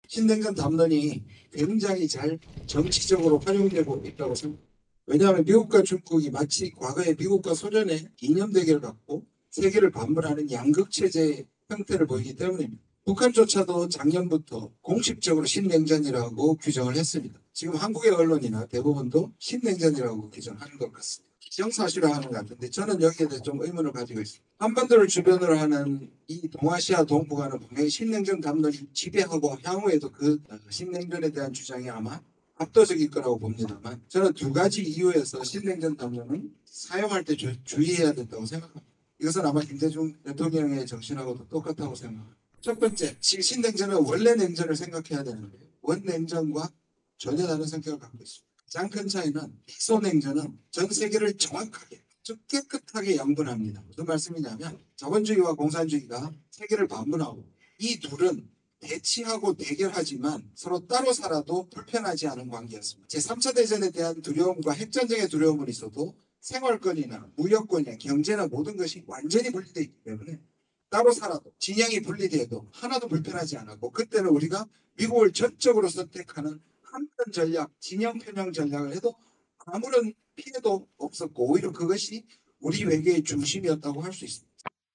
신냉전 담론이 굉장히 잘 정치적으로 활용되고 있다고 생각합니다. 왜냐하면 미국과 중국이 마치 과거의 미국과 소련의 이념 대결을 갖고 세계를 반문하는 양극체제의 형태를 보이기 때문입니다. 북한조차도 작년부터 공식적으로 신냉전이라고 규정을 했습니다. 지금 한국의 언론이나 대부분도 신냉전이라고 규정하는 것 같습니다. 기정사실화하는 것 같은데 저는 여기에 대해 좀 의문을 가지고 있습니다. 한반도를 주변으로 하는 이 동아시아 동북아는 분명히 신냉전 담론이 지배하고 향후에도 그 신냉전에 대한 주장이 아마 압도적일 거라고 봅니다만 저는 두 가지 이유에서 신냉전 담론은 사용할 때 주의해야 된다고 생각합니다. 이것은 아마 김대중 대통령의 정신하고도 똑같다고 생각합니다. 첫 번째, 신냉전은 원래 냉전을 생각해야 되는데 원냉전과 전혀 다른 성격을 갖고 있습니다. 가장 큰 차이는 비소냉전은 전 세계를 정확하게 아주 깨끗하게 양분합니다. 무슨 말씀이냐면 자본주의와 공산주의가 세계를 반분하고 이 둘은 대치하고 대결하지만 서로 따로 살아도 불편하지 않은 관계였습니다. 제3차 대전에 대한 두려움과 핵전쟁의 두려움은 있어도 생활권이나 무역권이나 경제나 모든 것이 완전히 분리되어 있기 때문에 따로 살아도 진영이 분리돼도 하나도 불편하지 않았고 그때는 우리가 미국을 전적으로 선택하는 한편 전략, 진영 편향 전략을 해도 아무런 피해도 없었고 오히려 그것이 우리 외교의 중심이었다고 할 수 있습니다.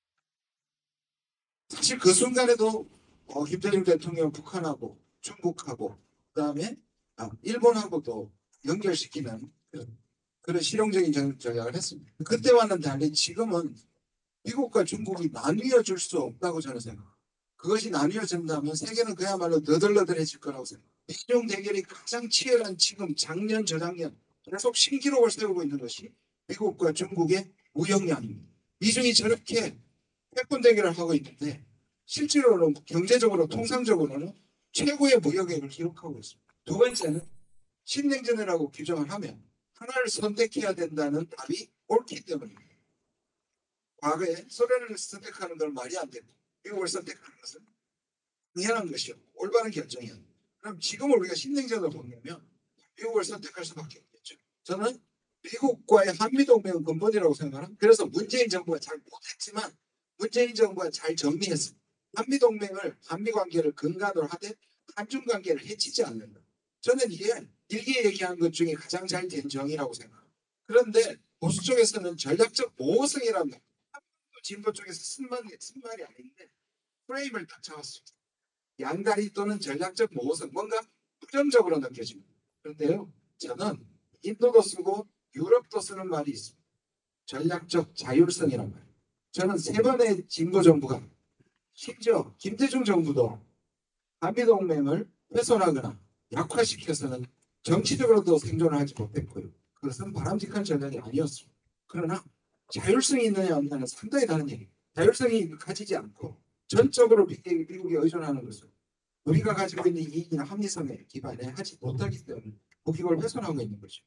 사실 그 순간에도 김대중 대통령 북한하고 중국하고 그다음에 일본하고도 연결시키는 그런 실용적인 전략을 했습니다. 그때와는 달리 지금은 미국과 중국이 나뉘어 줄 수 없다고 저는 생각합니다. 그것이 나뉘어진다면 세계는 그야말로 너덜너덜해질 거라고 생각합니다. 미중 대결이 가장 치열한 지금 작년 저작년 계속 신기록을 세우고 있는 것이 미국과 중국의 무역량입니다. 미중이 저렇게 패권 대결을 하고 있는데 실제로는 경제적으로 통상적으로는 최고의 무역액을 기록하고 있습니다. 두 번째는 신냉전이라고 규정을 하면 하나를 선택해야 된다는 답이 옳기 때문입니다. 과거에 소련을 선택하는 건 말이 안 되고 미국을 선택하는 것은 당연한 것이었고 올바른 결정이었고 그럼 지금 우리가 신냉전을 보면 미국을 선택할 수밖에 없겠죠. 저는 미국과의 한미동맹은 근본이라고 생각합니다. 그래서 문재인 정부가 잘 못했지만 문재인 정부가 잘 정리했습니다. 한미동맹을 한미관계를 근간으로 하되 한중관계를 해치지 않는다. 저는 이게 일기에 얘기한 것 중에 가장 잘 된 정의라고 생각합니다. 그런데 보수 쪽에서는 전략적 모호성이랍니다. 진보 쪽에서 쓴 말이 아닌데 프레임을 딱 잡았습니다. 양다리 또는 전략적 모호성 뭔가 부정적으로 느껴집니다. 그런데요 저는 인도도 쓰고 유럽도 쓰는 말이 있습니다. 전략적 자율성이란 말. 저는 세 번의 진보 정부가 심지어 김대중 정부도 한미동맹을 훼손하거나 약화시켜서는 정치적으로도 생존을 하지 못했고요. 그것은 바람직한 전략이 아니었습니다. 그러나 자율성이 있느냐 없느냐는 상당히 다른 얘기입니다. 자율성이 가지지 않고 전적으로 미국에 의존하는 것은 우리가 가지고 있는 이익이나 합리성에 기반에 하지 못하기 때문에 국익을 훼손하고 있는 거죠.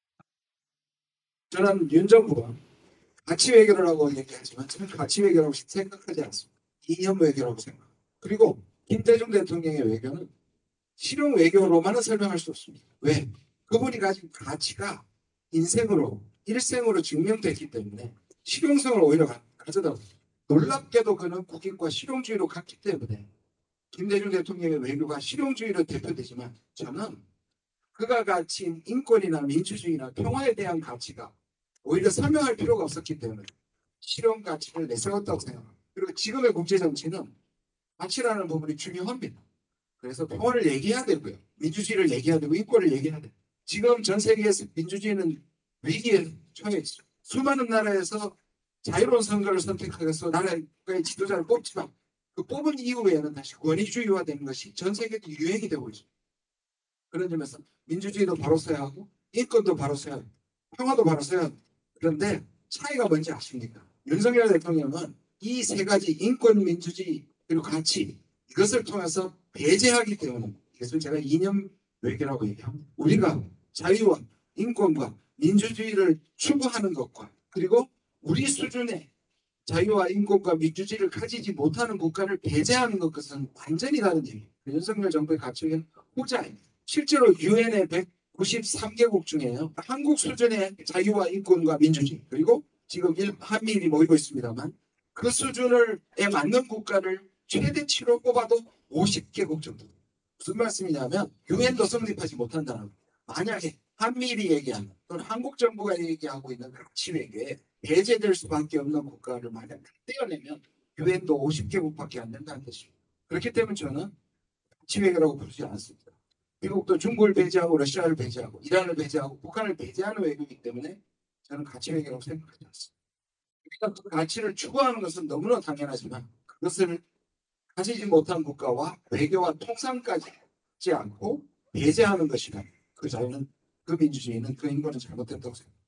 저는 윤 정부가 가치 외교를 하고 얘기하지만 저는 가치 외교라고 생각하지 않습니다. 이념 외교라고 생각합니다. 그리고 김대중 대통령의 외교는 실용 외교로만은 설명할 수 없습니다. 왜? 그분이 가진 가치가 인생으로 일생으로 증명됐기 때문에 실용성을 오히려 가져다 놀랍게도 그는 국익과 실용주의로 갔기 때문에 김대중 대통령의 외교가 실용주의로 대표되지만 저는 그가 가진 인권이나 민주주의나 평화에 대한 가치가 오히려 설명할 필요가 없었기 때문에 실용 가치를 내세웠다고 생각합니다. 그리고 지금의 국제정치는 가치라는 부분이 중요합니다. 그래서 평화를 얘기해야 되고요. 민주주의를 얘기해야 되고 인권을 얘기해야 돼요. 지금 전 세계에서 민주주의는 위기에 처해 있죠. 수많은 나라에서 자유로운 선거를 선택하기 위해서 나라의 지도자를 뽑지만 그 뽑은 이후에는 다시 권위주의화되는 것이 전 세계도 유행이 되고 있습니다. 그런 점에서 민주주의도 바로 서야 하고 인권도 바로 서야 하고 평화도 바로 서야 하고 그런데 차이가 뭔지 아십니까? 윤석열 대통령은 이 세 가지 인권, 민주주의 그리고 가치 이것을 통해서 배제하기 때문에 이것을 제가 이념 외교라고 얘기합니다. 우리가 자유와 인권과 민주주의를 추구하는 것과 그리고 우리 수준의 자유와 인권과 민주주의를 가지지 못하는 국가를 배제하는 것은 완전히 다른 얘기예요. 윤석열 정부의 가치는 후자입니다. 실제로 유엔의 193개국 중에요. 한국 수준의 자유와 인권과 민주주의 그리고 지금 한미일이 모이고 있습니다만 그 수준에 맞는 국가를 최대치로 뽑아도 50개국 정도. 무슨 말씀이냐면 유엔도 성립하지 못한다는 거예요. 만약에 한미일이 얘기하는 또는 한국 정부가 얘기하고 있는 가치 외교에 배제될 수밖에 없는 국가를 만약 떼어내면 유엔도 50개국밖에 안 된다는 것입니다. 그렇기 때문에 저는 가치 외교라고 부르지 않습니다. 미국도 중국을 배제하고 러시아를 배제하고 이란을 배제하고 북한을 배제하는 외교이기 때문에 저는 가치 외교라고 생각하지 않습니다. 우리가 그 가치를 추구하는 것은 너무나 당연하지만 그것을 가지지 못한 국가와 외교와 통상까지 하지 않고 배제하는 것이란 그 자유는 그 민주주의는 그 인권은 잘못됐다고 생각합니다.